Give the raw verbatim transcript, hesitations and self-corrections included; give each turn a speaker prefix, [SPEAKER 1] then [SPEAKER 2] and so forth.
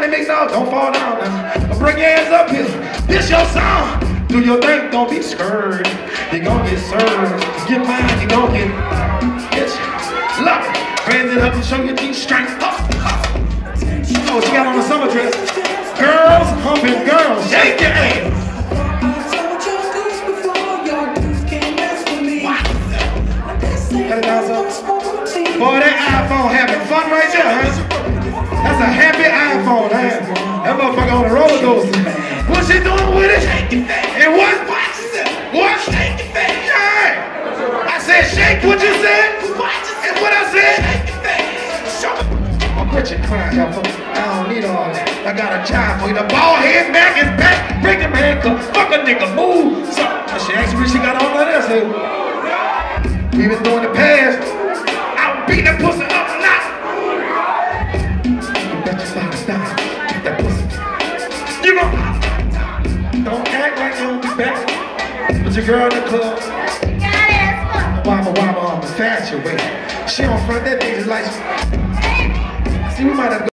[SPEAKER 1] me make no, don't fall down now. Bring your hands up here. This your song. Do your thing, don't be scared. You gon' get served. Get mine, you gon' get bitch. Love it. Raise it up and show your teeth strength. Oh, oh, she got on a summer dress. Girls, humping girls, shake your ass. Cut it down some. Boy, that iPhone having fun right there, huh? That's a happy iPhone, huh? That motherfucker on a roller coaster. What's she doing with it? And what? What? Yeah. I said shake what you said. And what I said? I'll quit your crying, y'all. I don't need all that. I got a job for you. The ball head back is back. Break him hand, fuck a nigga, move. So, she asked me she got all of this. We been doing the past. I'll beat that pussy up a lot. You bet your body stop. Get that pussy. You gon' don't act like you don't be back. But your girl in the club. Wobble wobble on the fashion way. She on front that bitch like. See, we might have.